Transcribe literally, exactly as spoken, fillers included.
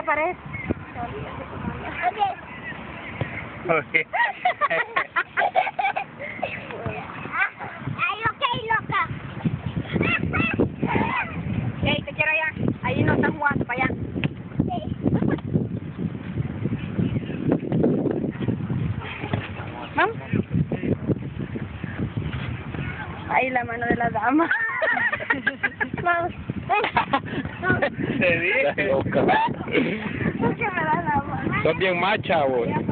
pared. Okay. Ay, ok, loca. Hey, te quiero allá. Ahí no están jugando, para allá. Vamos. Ahí la mano de la dama. Vamos. Te dije. Estás loca. ¿Por qué me da la mano? Sos bien macha, vos.